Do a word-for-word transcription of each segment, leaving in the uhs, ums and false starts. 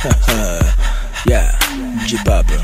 Yeah, J-Baba.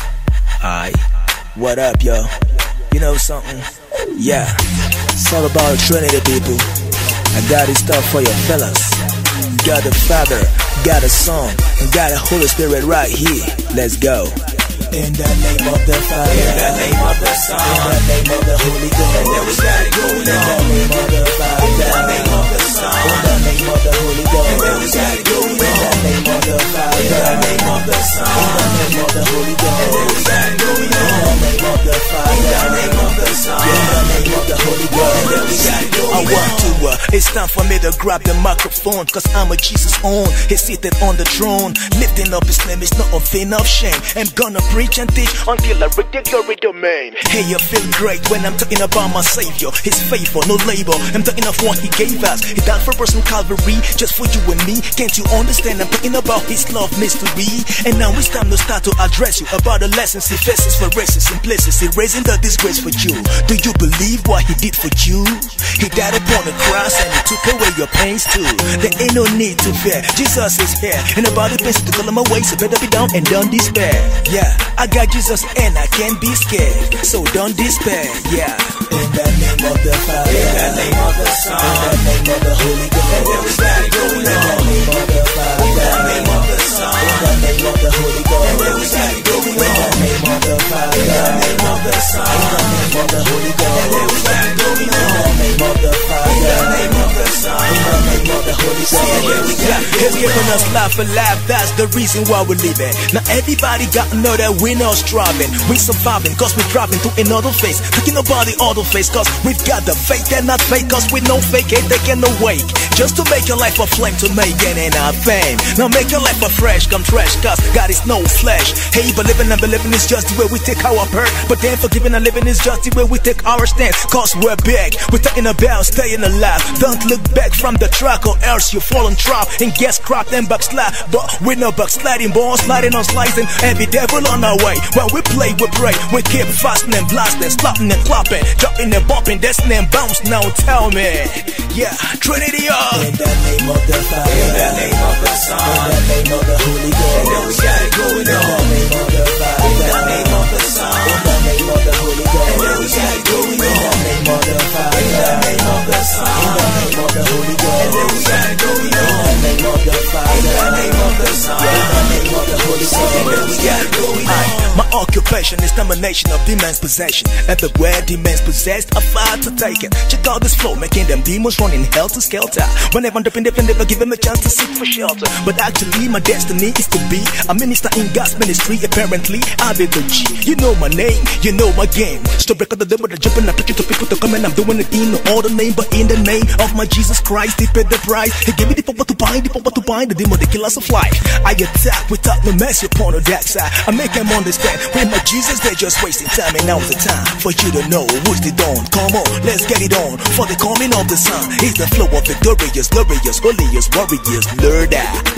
Aye. What up, yo? You know something? Yeah. It's all about Trinity, people. I got this stuff for your fellas. Got the Father, got a Son, and got a Holy Spirit right here. Let's go. In the name of the Father, in the name of the Son, in the name of the Holy Ghost. And then we got it going on. In the name of the Father, in the name of the Son, in the name of the Holy Ghost. And then we got it going on. In the name of the Father, in the name of the Son, in the name of the Holy Ghost. And then we got it going on. In the name of the Father, in the name of the Son, in the name of the Holy Ghost. And then we got it going on. I want to, uh, it's time for me to grab the microphone, cause I'm a Jesus own. He's seated on the throne, lifting up his name is not a thing of shame. I'm gonna preach and teach until I reach the glory domain. Hey, I feel great when I'm talking about my Savior. His favor, no label. I'm talking of what he gave us. He died for us on Calvary, just for you and me. Can't you understand? I'm talking about his love mystery. And now it's time to start to address you about the lessons he faces for races, simplicity, raising the disgrace for you. Do you believe what he did for you? He died upon the cross and he took away your pains too. There ain't no need to fear. Jesus is here, and nobody pays to call him away, so better be down and don't despair. Yeah, I got Jesus and I can't be scared, so don't despair. Yeah. In the name of the Father, in the name of the Son, in the name of the Holy Ghost. And then we got it going on. In the name of the Father, in the name of the Son, in the name of the Holy Ghost. And then we got it going on. In the name of the Father, in the name of the Son, in the name of the Holy Ghost. And then we got it going on. In the name of the Father, in the name of the Son, in the name of the Holy Ghost. Yeah, he's giving us life for life. That's the reason why we're living. Now everybody got to know that we're not striving, we surviving, cause we're driving to another phase. Talking about the other phase, cause we've got the faith and not fake, cause we no fake it, they can no wake. Just to make your life a flame, to make it in our fame. Now make your life a fresh, come trash, cause God is no flesh. Hey, believing and believing is just the way we take our hurt, but then forgiving and living is just the way we take our stance. Cause we're big, we're talking about staying alive. Don't look back from the track or else you fall on trap and get scrapped and backslide. But we're no backsliding, born sliding on slicing, every devil on our way. When we play, we pray, we keep fasting and blasting, slapping and clapping, jumping and bumping, dancing and bounce. Now tell me, yeah, Trinity up. In the name of the Father, in the name of the Son, in the name of the Holy Ghost. And then we got it going on. In the name of the Father, in the name of the Son, in the name of the Holy Ghost. And then we got it going on. In the name of the Father, in the name of the Son, in the name of the Holy Ghost. And then we got it going on. In the name of the Father, in the name of the Son, in the name of the Holy Ghost. And then we got it going on. My occupation is domination of demons' possession. Everywhere demons possessed, I fight to take it. Check out this flow, making them demons running hell to skelter. Whenever I'm dipping, dipping, never give them a chance to seek for shelter. But actually, my destiny is to be a minister in God's ministry. Apparently, I be the G. You know my name, you know my game. Still break out the devil, the jumping, I preach it to people to come and I'm doing it in all the name, but in the name of my Jesus Christ, he paid the price. He gave me the power to bind, the power to bind the demon, the killers of life. I attack without no mercy upon the dark side. I make them understand. With my Jesus, they're just wasting time, and now's the time for you to know who's the dawn. Come on, let's get it on. For the coming of the sun is the flow of victorious, glorious, holiest, warriors, Lord.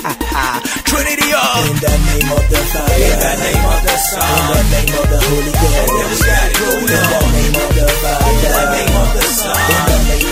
Trinity up. In the name of the Father, in the name of the Son, in the name of the Holy Ghost. And then we got it going on. In the name of the Father, in the name of the Son, in the name